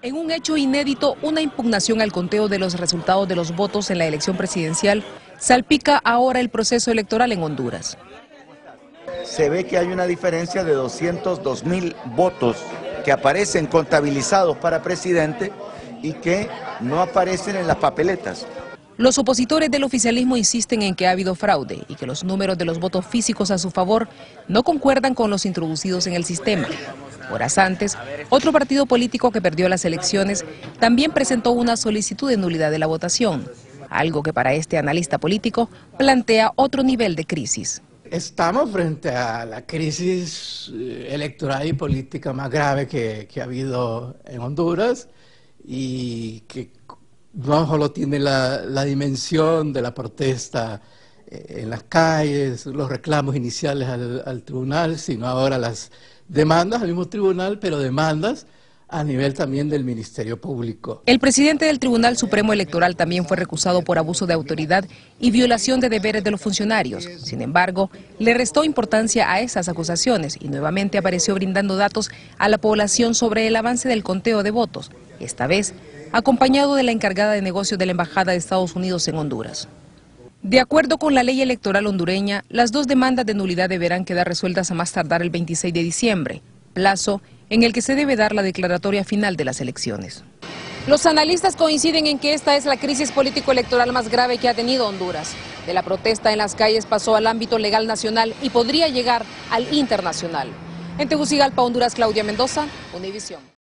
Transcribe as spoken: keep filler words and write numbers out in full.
En un hecho inédito, una impugnación al conteo de los resultados de los votos en la elección presidencial salpica ahora el proceso electoral en Honduras. Se ve que hay una diferencia de doscientos dos mil votos que aparecen contabilizados para presidente y que no aparecen en las papeletas. Los opositores del oficialismo insisten en que ha habido fraude y que los números de los votos físicos a su favor no concuerdan con los introducidos en el sistema. Horas antes, otro partido político que perdió las elecciones también presentó una solicitud de nulidad de la votación, algo que para este analista político plantea otro nivel de crisis. Estamos frente a la crisis electoral y política más grave que, que ha habido en Honduras y que no solo tiene la, la dimensión de la protesta en las calles, los reclamos iniciales al, al tribunal, sino ahora las demandas al mismo tribunal, pero demandas a nivel también del Ministerio Público. El presidente del Tribunal Supremo Electoral también fue recusado por abuso de autoridad y violación de deberes de los funcionarios. Sin embargo, le restó importancia a esas acusaciones y nuevamente apareció brindando datos a la población sobre el avance del conteo de votos, esta vez acompañado de la encargada de negocios de la Embajada de Estados Unidos en Honduras. De acuerdo con la ley electoral hondureña, las dos demandas de nulidad deberán quedar resueltas a más tardar el veintiséis de diciembre, plazo en el que se debe dar la declaratoria final de las elecciones. Los analistas coinciden en que esta es la crisis político-electoral más grave que ha tenido Honduras. De la protesta en las calles pasó al ámbito legal nacional y podría llegar al internacional. En Tegucigalpa, Honduras, Claudia Mendoza, Univisión.